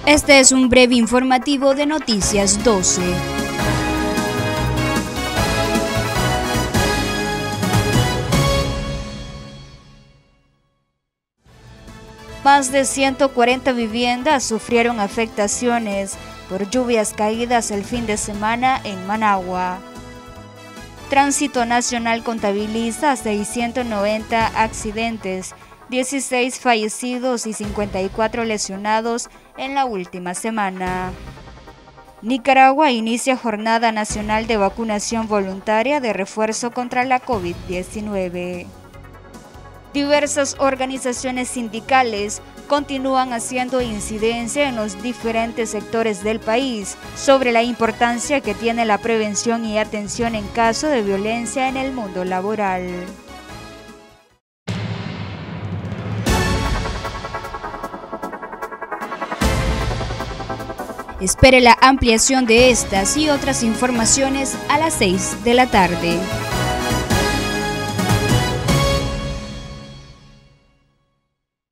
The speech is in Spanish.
Este es un breve informativo de Noticias 12. Más de 140 viviendas sufrieron afectaciones por lluvias caídas el fin de semana en Managua. Tránsito Nacional contabiliza 690 accidentes, 16 fallecidos y 54 lesionados en la última semana. Nicaragua inicia Jornada Nacional de Vacunación Voluntaria de refuerzo contra la COVID-19. Diversas organizaciones sindicales continúan haciendo incidencia en los diferentes sectores del país sobre la importancia que tiene la prevención y atención en caso de violencia en el mundo laboral. Espere la ampliación de estas y otras informaciones a las 6 de la tarde.